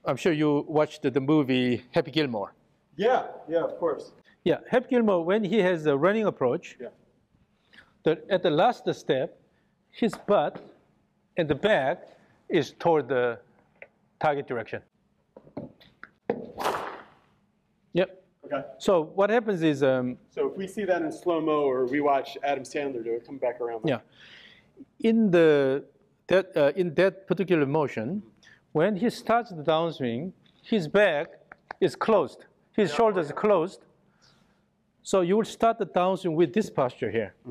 I'm sure you watched the movie Happy Gilmore. Yeah, of course. Yeah, Happy Gilmore, when he has a running approach, at the last step, his butt and the back is toward the target direction. Yep. Okay. So what happens is... so if we see that in slow-mo or we watch Adam Sandler do it, come back around. Yeah. In that particular motion, when he starts the downswing, his back is closed. His shoulders are closed. So you will start the downswing with this posture here.